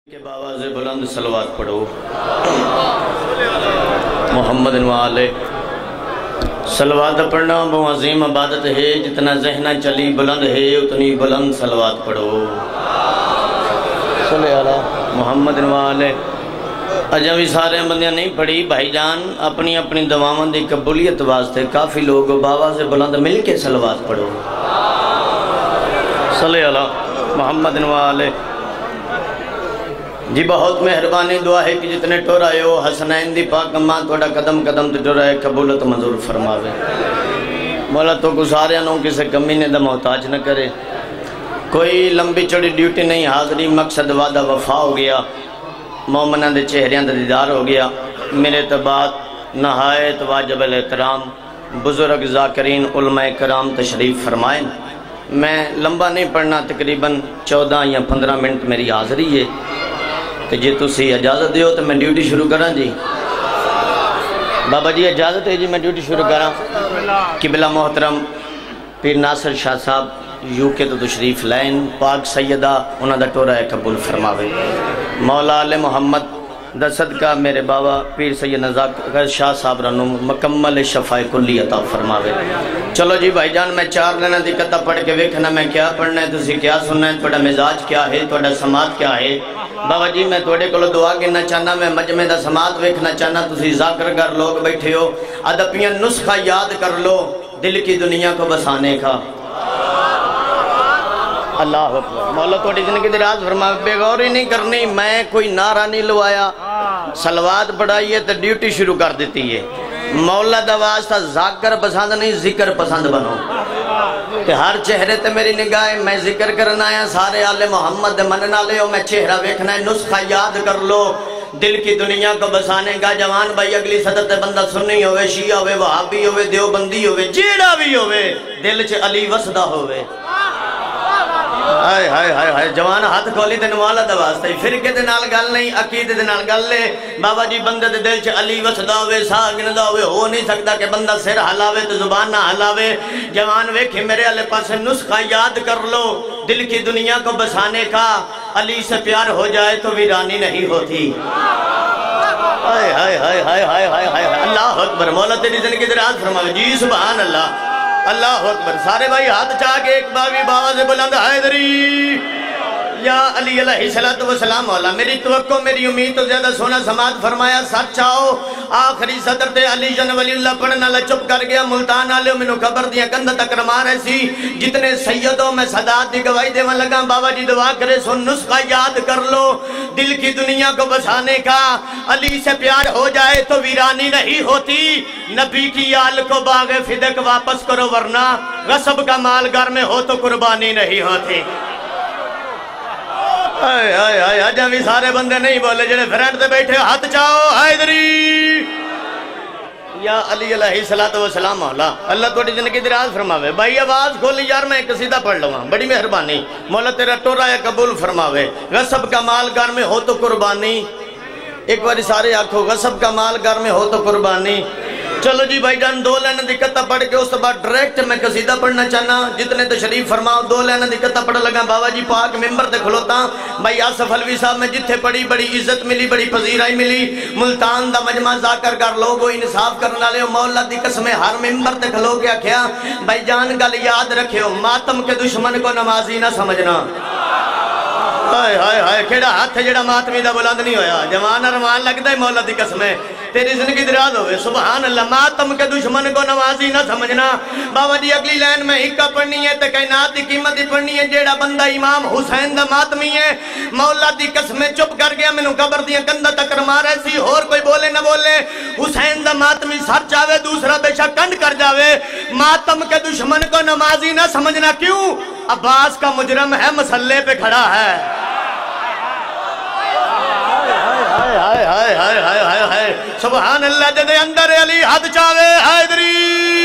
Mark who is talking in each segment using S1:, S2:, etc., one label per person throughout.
S1: کہ باواز بلند صلوات پڑھو محمد والے صلوات پڑھنا بہت عظیم عبادت ہے، جتنا ذہنہ چلی بلند ہے اتنی بلند صلوات پڑھو صلی اللہ محمد والے۔ اجا بھی سارے بندیاں نہیں پڑھی بھائی جان، اپنی اپنی دعاواں دی قبولیت واسطے کافی لوگ باواز بلند مل کے صلوات پڑھو صلی اللہ محمد والے۔ جی بہت مہربانی دعا ہے کہ جتنے ٹور آئے ہو حسنین دی پاک اماں توڑا قدم قدم تے ٹور آئے قبولت منظور فرماوے۔ مولا تو گزاریاں کسے کمینے دا محتاج نہ کرے، کوئی لمبی چڑی ڈیوٹی نہیں، حاضری مقصد وعدہ وفا ہو گیا، مومنہ دے چہریاں دا دیدار ہو گیا۔ میرے تبات نہایت واجب الاحترام بزرگ ذاکرین علماء کرام تشریف فرمائیں۔ میں لمبا نہیں پڑھنا، تقریباً 14 یا 15 منٹ میری حاضری ہے، تو جی تسی اجازت دیو تو میں ڈیوٹی شروع کرا جی بابا جی اجازت ہے جی میں ڈیوٹی شروع کرا۔ قبلہ محترم پیر ناصر شاہ صاحب یو کے تو تشریف لائن، پاک سیدہ انہاں دا ٹورا ہے قبول فرماوے۔ مولا آل محمد دا صدقہ میرے بابا پیر سید نزاکر شاہ صاحب رنو مکمل شفاء کلی عطا فرماوے۔ چلو جی بھائی جان، میں 4 لینا دقتہ پڑھ کے ویکھنا میں کیا پڑھنا ہے، تسی کیا سننا ہے، توڑا مزاج کیا ہے، توڑا سماعت کیا ہے۔ بابا جی میں توڑے کو دعا گرنا چاہنا، میں مجمع دا سماعت ویکھنا چاہنا، تسی ذاکر گر لوگ بیٹھے ہو، ادپیاں نسخہ یاد کر لو دل کی دنیا کو بسانے کا۔ اللہ اکبر۔ مولا توڑی زندگی دراز فرما، بے غوری نہیں کرنی، میں کوئی نعرہ نہیں لوایا، صلوات پڑھائیے تو ڈیوٹی شروع کر دیتی ہے۔ مولا دا واسطہ ذاکر پسند نہیں، ذکر پسند بنو کہ ہر چہرے تے میری نگاہ، میں ذکر کرنا آیا، سارے آل محمد مننا لے ہو، میں چہرہ ویکھنا ہے، نسخہ یاد کر لو دل کی دنیا کو بسانے کا۔ جوان بھائی اگلی صدر تے بندہ سنی ہوئے، شیعہ ہوئے، وہابی ہوئے، دیوبندی ہوئے، جیڑا بھی ہوئے، دل چ علی وسدہ ہوئے۔ ہائے ہائے ہائے ہائے جوان ہاتھ کھولی تے نوالا دا واسطے، فرقے دے نال گل نہیں، عقیدے دے نال گل لے۔ بابا جی بندے دے دل چ علی وسدا ہوئے، ساہ گندا ہوئے، ہو نہیں سکتا کہ بندہ سر ہلاوے تو زبان نہ ہلاوے۔ جوان ویکھے میرے والے پاس نسخہ یاد کر لو دل کی دنیا کو بسانے کا، علی سے پیار ہو جائے تو ویرانی نہیں ہوتی۔ ہائے ہائے ہائے ہائے ہائے ہائے اللہ اکبر۔ مولا تیری زندگی دراز فرمائے جی سبحان اللہ اللہ اکبر۔ سارے بھائی ہاتھ چاہ کے ایک بابی باواز بلند حیدری یا علی علیہ السلام مولا۔ میری توقع میری امید تو زیادہ سونا سماعت فرمایا، سچ چاہو آخری صدر تے علی جن ولی اللہ پڑھنا لچپ کر گیا، ملتان آلے منو خبر دیا کندہ تک رمان ایسی، جتنے سیدوں میں صدات دی گواہی دے من لگا۔ بابا جی دعا کرے سو نسخہ یاد کر لو دل کی دنیا کو بسانے کا، علی سے پیار ہو جائے تو ویرانی نہیں ہوتی۔ نبی کی آل کو باغ فدق واپس کرو ورنہ غصب کا مال گھر میں ہو تو قربانی نہیں ہوتی۔ آئے آئے آئے آجا بھی سارے بندے نہیں بولے، جنہیں فرینڈ دے بیٹھے ہاتھ چاہو حیدری یا علی علیہ السلام مولا۔ اللہ توڑی زندگی دراز فرماوے۔ بھائی آواز کھولی یار میں ایک قصیدہ پڑھ لوں، بڑی مہربانی، مولا تیرا ٹورا ہے قبول فرماوے۔ غصب کا مال گھر میں ہو تو قربانی، ایک باری سارے آنکھو غصب کا مال گھر میں ہو تو قربانی۔ چلو جی بھائی جان 2 لائن دقتہ پڑھ کے اس بعد ڈائریکٹ میں قصیدہ پڑھنا چاہنا، جتنے تشریف فرماؤ 2 لائن دقتہ پڑھ لگا۔ بابا جی پاک ممبر تے کھلوتا بھائی آصف حلوی صاحب میں جتھے پڑھی بڑی عزت ملی، بڑی پذیرائی ملی۔ ملتان دا مجمع ذاکر گر لوگو انصاف کرنا لے، مولا دی قسمیں ہر ممبر تے کھلو گیا کیا بھائی جان گل یاد رکھے، ماتم کے دشمن کو نمازی نہ سمجھنا۔ ہائے ہائے ہائے کیڑا ہاتھ جڑا ماتمی دا بلند نہیں ہویا، جوان ارمان لگتا ہے مولا دی قسمیں تیری زندگی دراز ہوئے۔ سبحان اللہ، ماتم کے دشمن کو نوازی نہ سمجھنا۔ بابا جی اگلی لائن میں ہکا پڑھنی ہے تے کائنات دی قیمت دی پڑھنی ہے، جیڑا بندہ امام حسین دا ماتمی ہے، مولا دی قسمیں چپ کر گیا، میں نو قبر دیا کندہ تک رما ایسی، اور کوئی بولے نہ بولے، حسین دا ماتمی سر چاہوے دوسرا بے شک کنڈ کر جاوے۔ ماتم کے دشمن کو نمازی نہ سمجھنا، کیوں؟ عباس کا مجرم ہے مسلح پہ کھڑا ہے۔ ہائے ہائے ہائے ہائے ہائے ہائے سبحان اللہ، جدے اندر علی حد چاہوے حیدری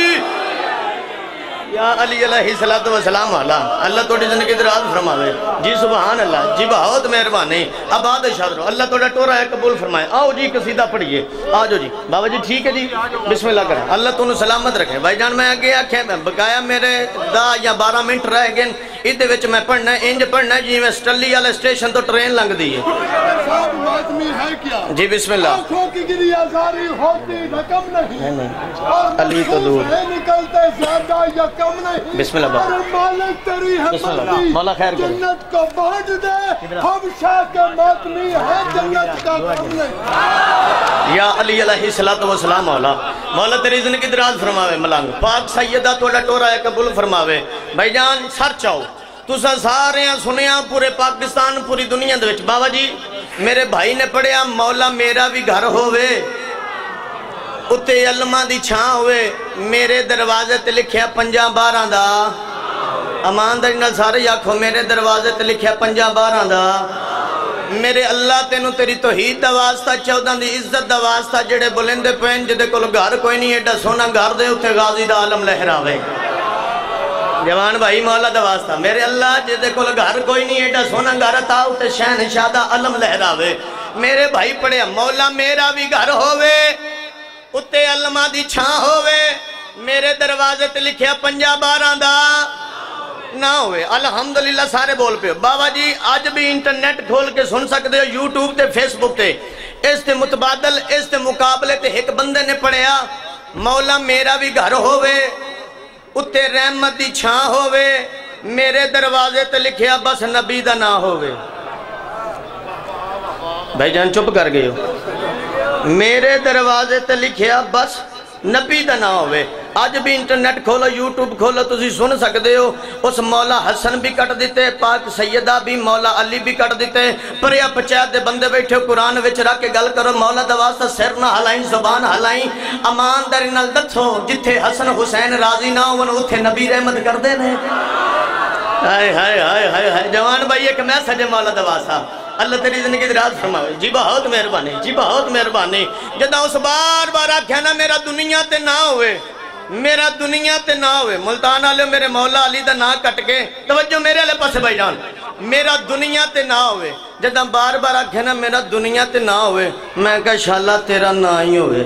S1: یا علی علیہ السلام والا۔ اللہ توڑی زندگی دراز فرماوے جی سبحان اللہ جی بہت مہربانی۔ اب آدھے شادروں اللہ توڑا ٹورا ہے قبول فرمائے۔ آؤ جی قصیدہ پڑھئے، آجو جی بابا جی ٹھیک ہے جی بسم اللہ کریں، اللہ تو انہوں سلامت رکھے۔ بھائی جان میں آگے آکھیں بقایا میرے 10 یا 12 منٹ رہ گئے، ادھے وچ میں پڑھنا ہے انج پڑھنا ہے جی میں سٹلی والے اسٹیشن تو ٹرین لنگ دی ہے
S2: صاحب لازمی ہے کیا
S1: جی بسم اللہ
S2: آنکھوں کی گری آزاری ہوتی نہ کم نہیں اور
S1: علی تو دور
S2: نکلتے زیادہ یا کم نہیں
S1: بسم اللہ
S2: اور مالک تیری حمدی
S1: مولا خیر کرے
S2: جنت کو بانٹ دے ہم شاہ کے ماتمی ہے جنت کا کم نہیں
S1: یا علی علیہ السلام مولا مولا تیری زندگی دراز فرماوے ملانگ پاک سیدہ توڑا ٹورا ہے قبول فرماوے بھائی جان سر چاہو تُسا سارے ہیں سنیا پورے پاکستان پوری دنیا دے وچ بابا جی میرے بھائی نے پڑھیا مولا میرا بھی گھر ہوئے اتے علمہ دی چھاں ہوئے میرے دروازے تے لکھیا 50-12 دا امان دارینال سارے یاکھو میرے دروازے تے لکھیا 50-12 دا میرے اللہ تینو تیری توحید دا واسطہ 14 دی عزت دا واسطہ جڑے بلندے پہن جدے کول گھر کوئی نہیں ایڈا سونا گھر دے اتے غازی دا عالم لہراوے جوان بھائی مولا دا واسطہ میرے اللہ جدے کول گھر کوئی نہیں ایڈا سونا گھر تا اتے شہنشاہ دا عالم لہراوے میرے بھائی پڑھے مولا میرا بھی گھر ہوئے اتے علمہ دی چھاں ہوئے میرے دروازے تے لکھیا 50-12 دا نہ ہوئے الحمدللہ سارے بول پہ بابا جی آج بھی انٹرنیٹ کھول کے سن سکتے ہو یوٹیوب تے فیس بک تے اس تے متبادل اس تے مقابلے تے ایک بندے نے پڑھیا مولا میرا بھی گھر ہوئے اتے رحمت دی چھاں ہوئے میرے دروازے تے لکھیا بس نبی دا نہ ہوئے بھائی جان چپ کر گئے ہو میرے دروازے تے لکھیا بس نبی دا نہ ہوئے آج بھی انٹرنیٹ کھولو یوٹیوب کھولو تسی سن سکتے ہو اس مولا حسن بھی کٹ دیتے پاک سیدہ بھی مولا علی بھی کٹ دیتے پریا پچایت دے بندے بیٹھے قرآن وچ رکھ کے گل کرو مولا دا واسطہ سر نہ ہلائیں زبان ہلائیں امان داری نال دتھو جتھے حسن حسین راضی نہ ہون اتھے نبی رحمت کر دے نے ہائے ہائے ہائے ہائے ہائے جوان بھائی ایک میسج ہے مولا دا واسطہ اللہ تیری زندگی دراز فرماوے جی بہت مہربانی جی بہت مہربانی جدہ اس بار بار آکھیا نا میرا دنیا تے نہ ہوئے میرا دنیا تے نہ ہوئے ملتان آلے میرے مولا علی دا نہ کٹ کے توجہ میرے علیہ پاسے بھائی جان میرا دنیا تے نہ ہوئے جدہ بار بار آکھیا نا میرا دنیا تے نہ ہوئے میں کہا شاءاللہ تیرا نہ ہی ہوئے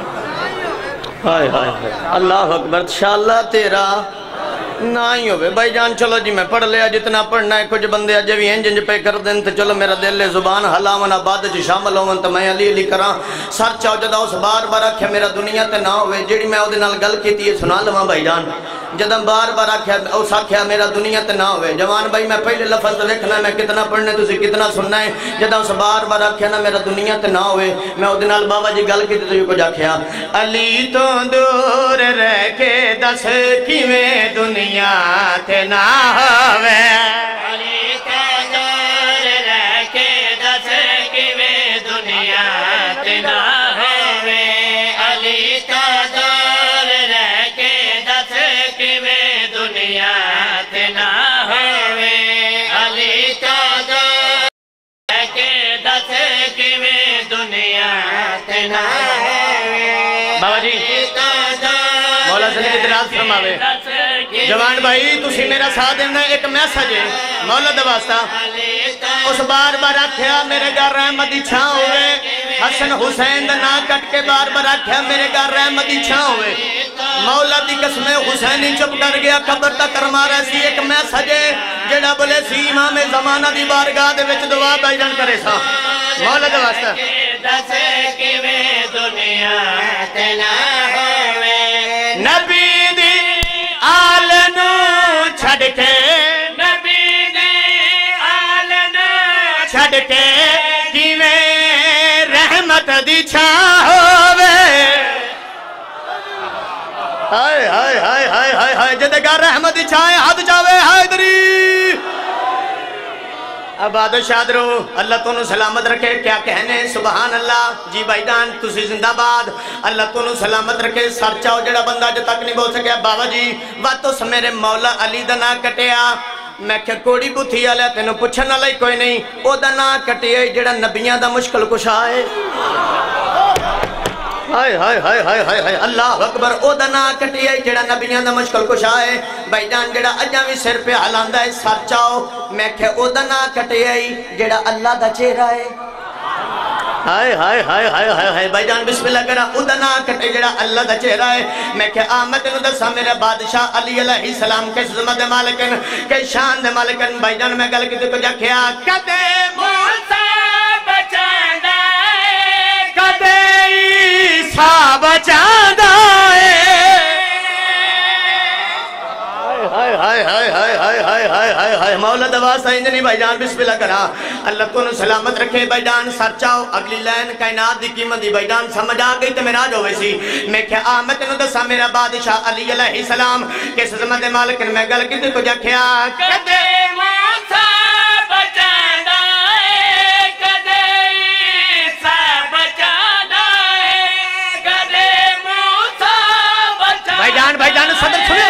S1: ہائے ہائے اللہ اکبر شاءاللہ تیرا نہ ہی ہوئے بھائی جان چلو جی میں پڑھ لیا جتنا پڑھنا ہے کچھ بندے آجے بھی انجنج پہ کر دیں تو چلو میرا دل زبان حلاون آباد جو شامل ہوں تو میں علی علی کراں سر چاہو جدہ اس بار بار آکھیا میرا دنیا تے نہ ہوئے جیڑی میں او دنال گل کی تھی یہ سنا لواں بھائی جان جدہ بار بار آکھیا اس آکھیا میرا دنیا تے نہ ہوئے جوان بھائی میں پہلے لفظ دیکھنا ہے میں کتنا پڑھنے تُسی کتنا سننا ہے جدہ اس بار بار آکھیا نا میرا دنیا تے نہ ہوئے میں او دنال بابا جی گل کی تھی تو یہ کچھ آکھیا علی تو دور رہ کے دس کیویں دنیا تے نہ ہوئے
S3: علی تو دور رہ کے دس کیویں دنیا تے نہ ہوئے علی تو دور رہ کے دس کیویں دنیا تے نہ ہوئے علی تو دور رہ کے دس کیویں دنیا تے نہ ہوئے
S1: بابا جی مولا زندگی دراز فرماوے جوان بھائی تُسی میرا ساتھ دینا ایک میسج ہے مولا دا واسطہ اس بار بار آکھیا میرے گھر رحمت دی چھاں ہوئے حسن حسین دا نا کٹ کے بار بار آکھیا میرے گھر رحمت دی چھاں ہوئے مولا دی قسم حسینی چپ کر گیا قبر تک کرما رہا سی ایک میسج ہے جڑا بولے سی امام زمانہ دی بارگاہ دے وچ دعا بیان کرے سا مولا دا واسطہ
S3: دس کیویں دنیا تے نہ ہوئے
S1: نبی دی آل نو چھڑ کے
S3: نبی دے آل نو
S1: چھڑ کے کیویں رحمت دی چھاں ہووے ہائے ہائے ہائے ہائے ہائے ہائے جدے گا رحمت دی چھائے حد چاوے حیدری آباد و شاد رو اللہ تونوں سلامت رکھے کیا کہنے سبحان اللہ جی بھائی جان تسی زندہ باد اللہ تونوں سلامت رکھے سر چاہو جڑا بندہ جو تک نہیں بول سکیا بابا جی واتوس میرے مولا علی دا نا کٹیا میں کہ کوڑی بوتھی آلیا تینوں پوچھنا لئی کوئی نہیں او دا نا کٹیا جڑا نبیاں دا مشکل کشا ہے ہائے ہائے ہائے ہائے ہائے ہائے اللہ اکبر او دا نا کٹیا جڑا نبیاں دا مشکل کشا ہے بھائی جان جڑا اجاں بھی سر پہ ہلاندا ہے سر چاہو میں کہ او دا نا کٹیا جڑا اللہ دا چہرہ ہے ہائے ہائے ہائے ہائے ہائے ہائے بھائی جان بسم اللہ کرا ادنا کٹے جڑا اللہ دا چہرہ ہے میں کہ آمد نو دسا میرے بادشاہ علی علیہ السلام کے عظمت مالکن کے شان دے مالکن بھائی جان میں گل کیتے کو جکھیا کدے موسیٰ بچاندا ہے کدے عیسیٰ بچاندا ہے ہائے ہائے ہائے ہائے ہائے ہائے ہائے ہائے ہائے مولا دواستا انجنی بھائی جان بسم اللہ کرا اللہ تو نے سلامت رکھے بھائی جان سر چاہو اگلی لین کائنات دی قیمت دی بھائی جان سمجھ آگئی تو میرا جو ویسی میں کہ آمد نو دسا میرا بادشاہ علی علیہ السلام کس عظمت مالکن میں گل کتے کو جکھیا کدے موسیٰ بچاندا ہے کدے عیسیٰ بچاندا ہے کدے موسیٰ بچاندا ہے بھائی جان صدر سنو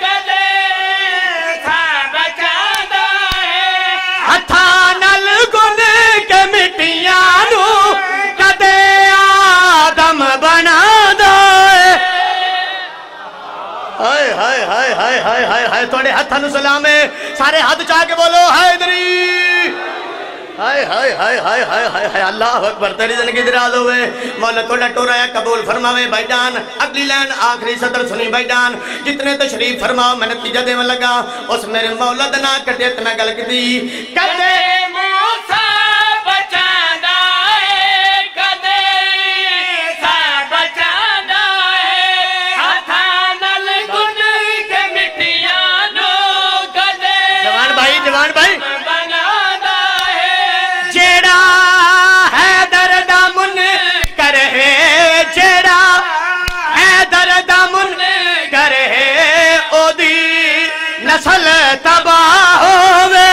S1: ہائے ہائے ہائے ہائے ہائے ہائے توڑے ہتھن سلام ہے سارے ہاتھ چاہ کے بولو حیدری ہائے ہائے ہائے ہائے ہائے ہائے اللہ اکبر تیری زندگی دراز ہوئے مولا توڑا ٹورایا قبول فرماوے بھائی جان اگلی لین آخری صدر سنی بھائی جان جتنے تشریف فرماؤ میں نتیجہ دے میں لگا اس میرے مولا دنا کٹے میں گل کی دی کدے موسیٰ بچاندا ہے کدے عیسیٰ بچاندا ہے ہتھانل گن کے مٹیانو کدے جوان بھائی بنادا ہے جیڑا حیدر دا منکر ہے جیڑا حیدر دا منکر ہے او دی نسل تباہ ہوئے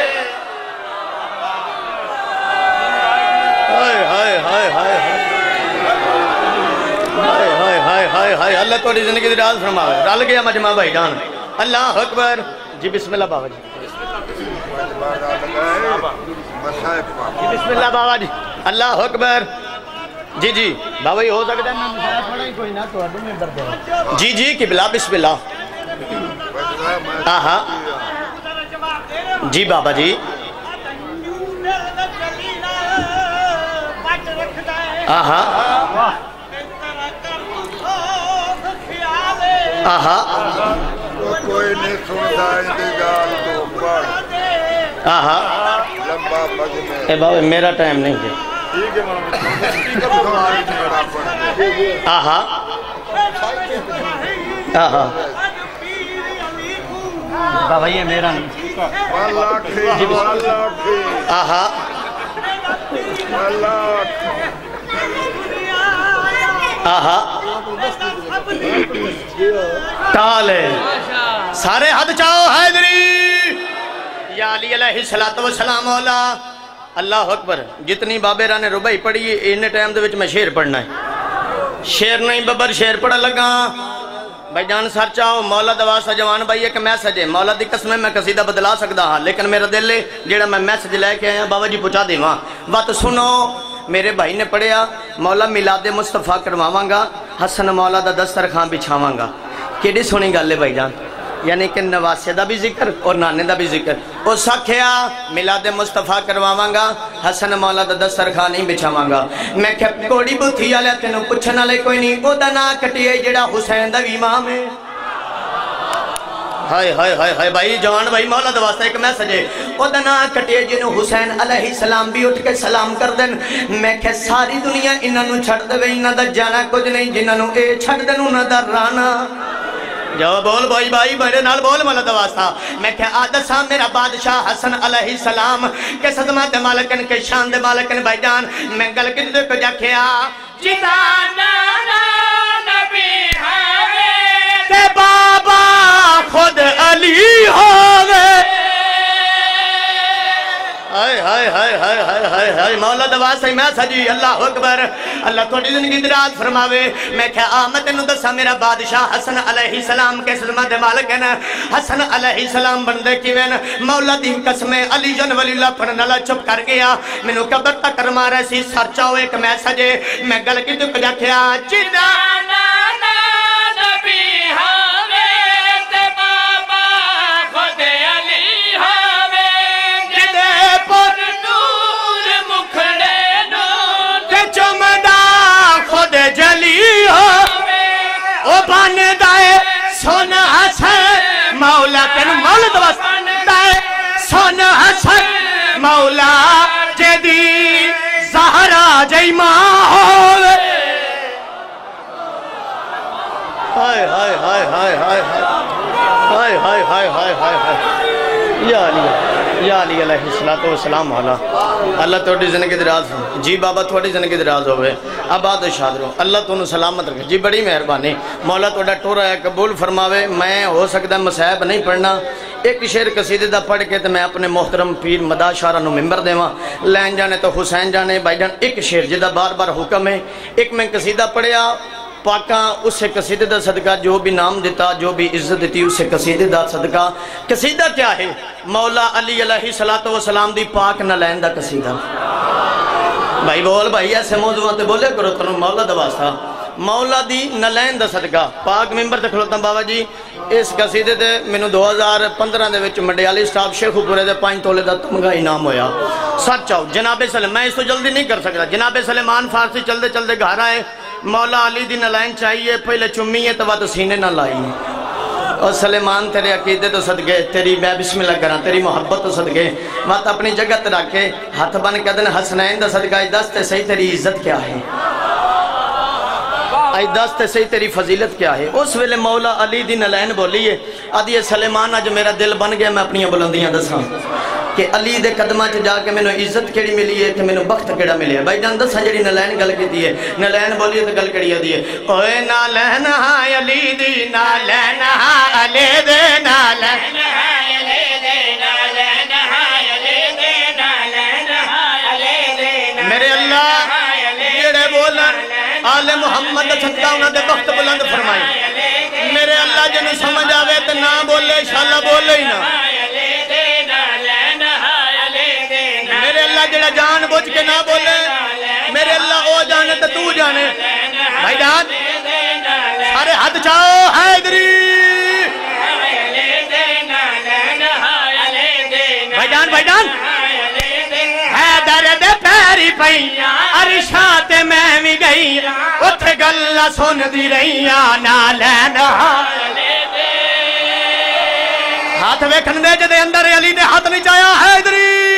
S1: اللہ توڑی زندگی دی راز فرماوے رل گیا مجمع بھائی جان اللہ اکبر جی بسم اللہ بابا جی بسم اللہ بابا جی اللہ اکبر جی جی بابا ہی ہو سکتا ہے میں مسائل پڑھا ہی کوئی نہ تو اڈو میں درد ہے جی جی قبلہ بسم اللہ آہا جی بابا جی آہا آہا
S2: کوئی نہیں سنتا انتظار تو پڑھ
S1: آہا
S2: لمبا بجنے
S1: اے بابا میرا ٹائم نہیں ہے آہا آہا بابا یہ میرا نہیں آہا آہا ٹالے سارے حد چاہو حیدری یا علی علیہ السلام مولا اللہ اکبر جتنی بابیرہ نے ربائی پڑھی انہیں ٹائم دے وچ میں شیر پڑھنا ہے شیر نہیں ببر شیر پڑھا لگا بھائی جان سر چاہو مولا دواسا جوان بھائی ایک میسج ہے مولا دی قسمیں میں قصیدہ بدلا سکتا ہاں لیکن میرا دل ہے جیڑا میں میسج لے کے آیا بابا جی پہنچا دے وہاں بات سنو میرے بھائی نے پڑھیا مولا میلاد مصطفیٰ کرواواں گا حسن مولا دا دسترخوان بچھاواں گا کیڑی سونی گل ہے بھائی جان یعنی کہ نواسے دا بھی ذکر اور نانے دا بھی ذکر او سکھیا میلاد مصطفیٰ کرواواں گا حسن مولا دا دسترخوان نہیں بچھاواں گا میں کہ کوڑی بوتھی والے تینوں پوچھن والے کوئی نہیں او دا نا کٹیے جڑا حسین دا امام ہے ہائے ہائے ہائے ہائے بھائی جوان بھائی مولا دواستا ایک میسج ہے او دنا کٹے جنہوں حسین علیہ السلام بھی اٹھ کے سلام کر دن میں کہ ساری دنیا انہوں چھڑ دے انہوں دا جانا کچھ نہیں جنہوں اے چھڑ دن انہوں دا رانا جو بول بھائی بھائی میرے نال بول مولا دواستا میں کہ آدسا میرا بادشاہ حسن علیہ السلام کے صدمات مالکن کے شان دے مالکن بھائی جان میں گل کے دے کو جاکھیا جدا نانا نبی ہوئے تے بابا خود علی ہوئے ہائے ہائے ہائے ہائے ہائے ہائے ہائے مولا دواستا میں سجی اللہ اکبر اللہ تھوڑی زندگی دراز فرماوے میں کہ آمد انہوں دسا میرا بادشاہ حسن علیہ السلام کے سلمت مالکن حسن علیہ السلام بندے کی وین مولا دی قسمیں علی جن ولی اللہ پڑھن اللہ چپ کر گیا منو قبر تک کرما رہی سر چاہو ایک میں سجے میں گل کی تو کجا کیا جدا نانا نبی ہوئے تے بابا خود علی ہوئے جدے پر نور مکھڑے نو
S3: بن دائے سن حسن مولا تین مولا دوست دائے سن حسن مولا جدی زہرا جی ماں ہوئے
S1: ہائے ہائے ہائے ہائے ہائے ہائے ہائے ہائے ہائے ہائے ہائے یا علی علیہ السلام اللہ توڑی زندگی دراز جی بابا توڑی زندگی دراز ہوئے آباد و شاد رو اللہ تو سلامت رکھے جی بڑی مہربانی مولا توڑا ٹورا ہے قبول فرماوے میں ہو سکتا ہے مسائب نہیں پڑھنا ایک شعر قصیدے دا پڑھ کے تو میں اپنے محترم پیر مدا شارہ نو ممبر دیواں لین جانے تو حسین جانے بھائی جان ایک شعر جدہ بار بار حکم ہے ایک میں قصیدہ پڑھیا پاکاں اس سے قصیدے دا صدقہ جو بھی نام دیتا جو بھی عزت دیتی اس سے قصیدے دا صدقہ قصیدہ کیا ہے مولا علی علیہ السلام دی پاک نلین دا قصیدہ بھائی بول بھائی ایسے موضوعات بولے کرو تنو مولا دا واسطہ مولا دی نلین دا صدقہ پاک ممبر تے کھلوتا بابا جی اس قصیدے دے منو 2015 دے وچ مڈیالی سٹاف شیخ پورے دے 5 تولے دا تمغہ انعام ہویا سچ آؤ جناب سلیم میں اس تو جلدی نہیں کر سکتا جناب سلیمان فارسی چلدے چلدے گھر آئے مولا علی دی نلین چاہیے پہلے چمیے تو وہ تو سینے نہ لائیے اور سلیمان تیرے عقیدے تو صدقے تیری میں بسم اللہ کرا تیری محبت تو صدقے وقت اپنی جگہ تے رکھ کے ہاتھ بن کے دن حسنین دا صدقہ ای دست صحیح تیری عزت کیا ہے ای دست صحیح تیری فضیلت کیا ہے اس ویلے مولا علی دی نلین بولیے آدھی سلیمان آج میرا دل بن گیا میں اپنی بلندیاں دساں کہ علی دے قدمہ چ جا کے میں نے عزت کیڑی ملی ہے کہ میں نے بخت کیڑا ملی ہے بھائی جان دسا جڑی نلین گل کی دی ہے نلین بولیے تو گل کیڑی دی ہے اوے نالین ہاں علی دی نالین ہاں علی دے نالین ہاں علی دے نالین ہاں علی دے نالین ہاں علی دے میرے اللہ جڑے بولن آل محمد چھتا انہاں دے بخت بلند فرمائی میرے اللہ جنہوں سمجھ آوے تو نہ بولے انشاءاللہ بولے ہی نہ میرے اللہ جڑا جان بوجھ کے نہ بولے میرے اللہ او جانے تو جانے بھائی جان سارے ہاتھ چاہو حیدری بھائی جان حیدر دے پیری پئی عرشات میں بھی گئی اتھے گلہ سن دی رہیاں نالین ہاتھ ویکھن دے جدے اندر علی نے ہاتھ نہیں چاہیا حیدری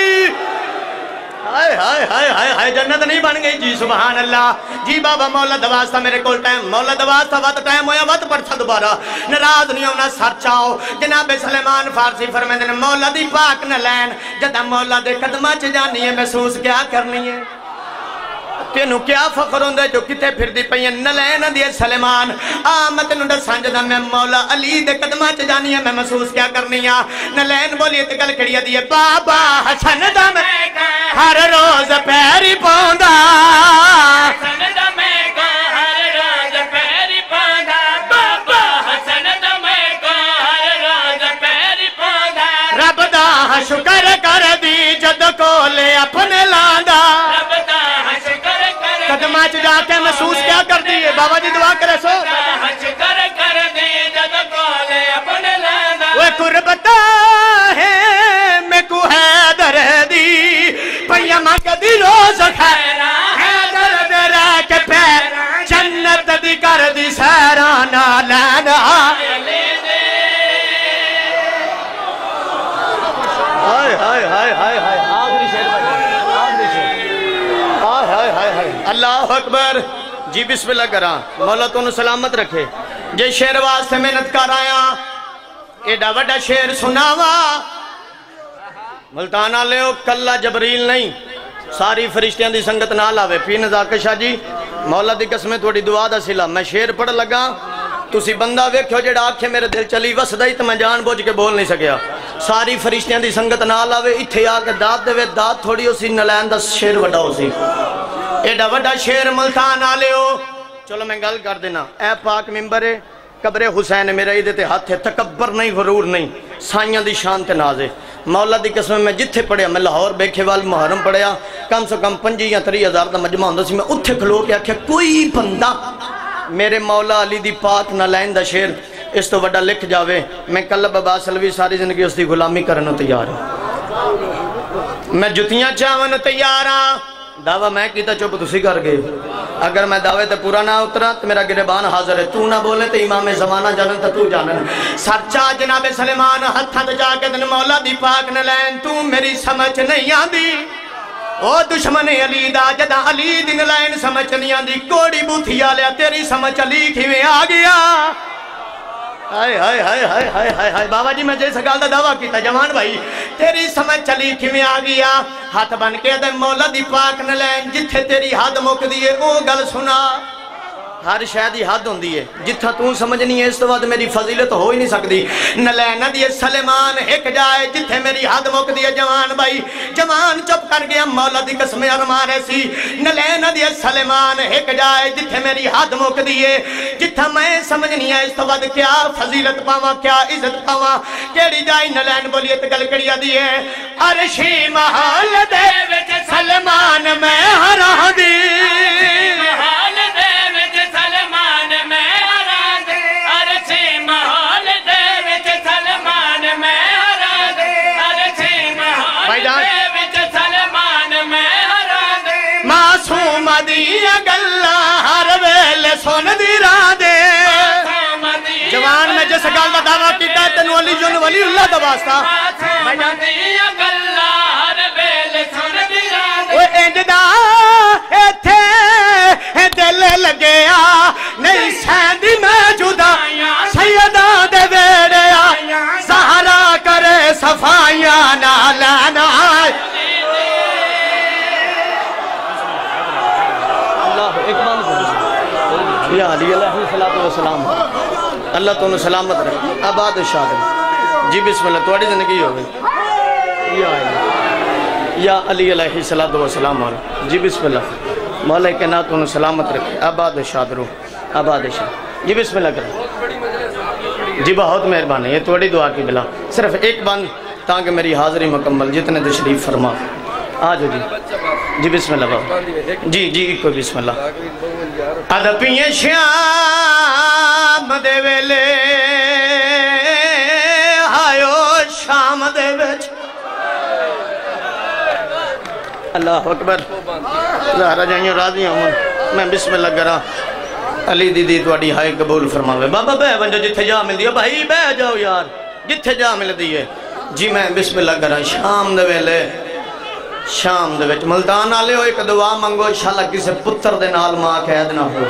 S1: ہائے ہائے ہائے ہائے ہائے جنت نہیں بن گئی جی سبحان اللہ جی بابا مولا دواستا میرے کول ٹائم مولا دواستا وقت ٹائم ہویا وقت پڑھتا دوبارہ نراض نہیں ہونا سر چاہو جناب سلیمان فارسی فرمائے دن مولا دی پاک نلین جدہ مولا دے قدمہ چ جانی ہے محسوس کیا کرنی ہے تینو کیا فخر ہوندے جو کتے پھر دی پئیں نلین دی سلیمان آمد نڈا سانجدہ میں مولا علی دے قدمہ چ جانی ہے میں محسوس کیا کرنی ہے نلین بولی تے گل کڑیا دی بابا حسن دا میں ہر روز پیری پوندا حسن دا میں ہر روز پیری پوندا بابا حسن دا میں ہر روز پیری پوندا رب دا شکر کر دی جد کولے اپنے لاندا قدمہ چ جا کے محسوس کیا کر دیئے بابا جی دعا کرے سو وہ قربتا ہے میں کو حیدر دی پیمہ کدی روز خیرہ حیدر دے رہ کے پیر جنت دی کر دی سیرانہ لینا ہائے ہائے ہائے ہائے ہائے آخری شیر اللہ اکبر جی بسم اللہ کرا مولا تو سلامت رکھے جے شیر واسطے محنت کر آیا ایڈا وڈا شیر سناوا ملتانہ لیو کلہ جبریل نہیں ساری فرشتیاں دی سنگت نہ لاوے پی نزاکہ شاہ جی مولا دی قسمیں توڑی دعا دا سلا میں شیر پڑھ لگا تُسی بندہ ویکھو جڑا آکھے میرے دل چلی وسدائی تو میں جان بوجھ کے بول نہیں سکیا ساری فرشتیاں دی سنگت نہ لاوے اتھے آکے داد دے وے داد تھوڑی ہو سی نلین دا شیر وڈا ہو سی ایڈا وڈا شیر ملتان آلے ہو چلو میں گل کر دینا اے پاک ممبر قبر حسین میرا ہی دیتے ہاتھ ہے تکبر نہیں غرور نہیں سائیاں دی شان تے نازے مولا دی قسم میں جتھے پڑھیا میں لاہور بیکھے وال محرم پڑھیا کم سے کم 25 یا 30 ہزار دا مجمع ہوندہ سی میں اتھے کھلو کے آکھیا کوئی بندہ میرے مولا علی دی پاک نلین دا شیر اس تو وڈا لکھ جاوے میں کلب عباس سلوی ساری زندگی اس دی غلامی کرنو تیار ہوں میں جتیاں چاہوں تیار ہاں دعویٰ میں کیتا چوپ تسی کر گئے اگر میں دعوے تے پورا نہ اترا تو میرا گریبان حاضر ہے، تو نہ بولے تو امام زمانہ جانن تا تو جانن۔ سرچا جناب سلیمان ہتھاں تے جا کے دن مولا دی پاک نے لین، تو میری سمجھ نہیں آندی او دشمن علی دا جدا علی دن لین سمجھ نہیں آندی، کوڑی بوتھی آلیا تیری سمجھ علی کھویں آ گیا۔ ہائے ہائے ہائے ہائے ہائے ہائے ہائے بابا جی میں جیسا گال دا دعویٰ کیتا جوان بھائی، تیری سمجھ چلی کھویں آ گیا۔ ہاتھ بن کے دے مولا دی پاک نے لین، جتھے تیری حد مک دیئے او گل سنا۔ ہر شاید ہی حد ہوندی ہے، جتھا تو سمجھنی ہے اس تو بعد میری فضیلت ہو ہی نہیں سکتی۔ نلین دیئے سلیمان ایک جائے جتھے میری حد مک دیئے جوان بھائی، جوان چپ کر گیا مولا دی قسم ارمان ایسی۔ نلین دیئے سلیمان ایک جائے جتھے میری حد مک دیئے، جتھا میں سمجھنی ہے اس تو بعد کیا فضیلت پاواں کیا عزت پاواں، کیڑی جائے نلین بولیے تو گل کڑیا دیئے۔ عرشی محال دے وچ سلیمان میں ہراں دی، معصوم دیا گلہ ہر ویلے سن دی راہ دے۔ جوان میں جس گل دا دعویٰ کیتا ہے تینو علی جن ولی اللہ دا واسطہ، معصوم دیا گلہ ہر ویلے سن دی راہ دے۔ وہ انجدہ ایتھے دل لگیا نہیں سیندی میں جدا، سیدہ دے ویڑیا زہرا کرے صفائیاں نہ لینا۔ یا علی علیہ السلام، اللہ تو انہوں سلامت رکھے آباد شاد۔ جی بسم اللہ توڑی زندگی ہو گئی یا علی علیہ السلام۔ جی بسم اللہ مولا کے نات انہوں سلامت رکھے آباد شاد رو آباد شاد۔ جی بسم اللہ کریں جی، بہت مہربانی، یہ توڑی دعا کی بلا صرف ایک بند تاکہ میری حاضری مکمل، جتنے تشریف فرما آجو جی۔ جی بسم اللہ بابا جی جی کوئی بسم اللہ۔ ادپیے شام دے ویلے آئیو شام دے ویچ، اللہ اکبر زہرہ جائیں راضی ہوں میں بسم اللہ کرا۔ علی دیدی توڑی ہائے قبول فرماوے بابا بے ونجو جتھے جا مل دیا بھائی بے جاؤ یار جتھے جا مل دیئے۔ جی میں بسم اللہ کرا شام دے ویلے شام دے وچ ملتان آلے ہو ایک دعا منگو انشاءاللہ کسے پتر دے نال ماں قید نہ ہو۔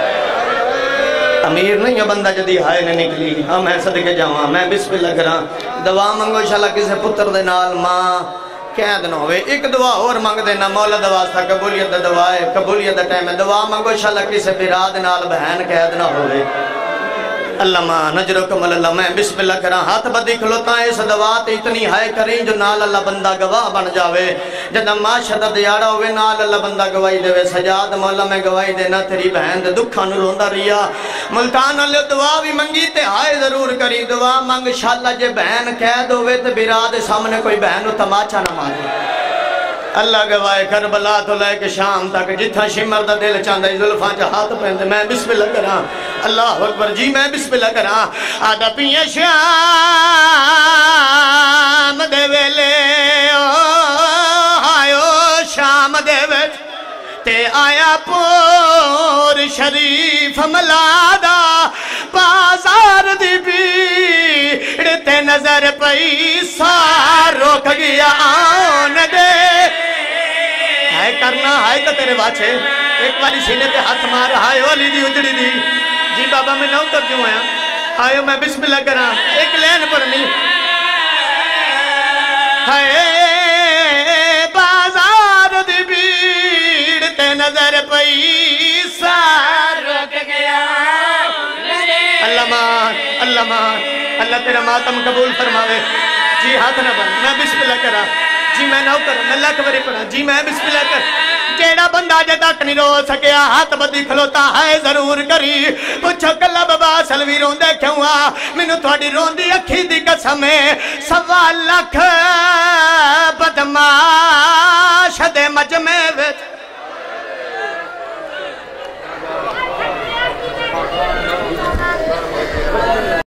S1: امیر نہیں ہے بندہ جدی ہائے نے نکلی ہم ہے صدقے جاواں میں بسم اللہ کراں دعا منگو انشاءاللہ کسے پتر دے نال ماں قید نہ ہوئے۔ ایک دعا اور منگ دینا مولا دعا سا قبولیت دا دعا ہے قبولیت دا ٹائم ہے، دعا منگو انشاءاللہ کسے برا دے نال بہن قید نہ ہوئے۔ اللہ ماں نجرکم اللہ میں بسم اللہ کراں ہاتھ بدی کھلوتا ہے اس دعوات اتنی ہائے کریں جو نال اللہ بندہ گواہ بن جاوے۔ جدہ معاشدہ دیارہ ہوئے نال اللہ بندہ گواہی دے وے سجاد مولا میں گواہی دینا تیری بہن دے دکھا نو روندہ ریا۔ ملتان اللہ دعا بھی منگی تے ہائے ضرور کری دعا منگ انشاءاللہ جے بہن قید ہوئے تے برا دے سامنے کوئی بہن نو تماچا نہ مارے۔ اللہ گواہ کربلا تو لے کے شام تک جتھا شمر دا دل چاندہ زلفاں چا ہاتھ پہندے میں بسم اللہ کراں اللہ اکبر جی میں بسم اللہ کراں۔ آدھا پیئے شام دے ویلے آئیو شام دے ویچ تے آیا پور شریف ملادا بازار دی بیڑ تے نظر پیسہ روک گیا آن دے۔ ہائے کرنا ہائے تو تیرے باچے ایک والی سینے پہ ہاتھ مار ہائے والی دی اجڑی دی جی بابا میں نہ اتر کیوں آیا آئیو میں بسم اللہ کراں ایک لین پر نہیں ہائے بازار دی بیڑ تے نظر پیسہ روک گیا۔ اللہ مان اللہ تیرا ماتم قبول فرماوے جی ہاتھ نہ بن میں بسم اللہ کراں جی میں نہ کروں میں اللہ کبری پڑھا جی میں بسم اللہ کر جیڑا بندہ جے تک نہیں رو سکیا ہاتھ بدی کھلوتا ہے ضرور کری پوچھو کلا بابا سلوی روندے کیوں آ مینوں تھوڑی روندی اکھی دی قسم ہے 1.25 لاکھ بدماش دے مجمع وچ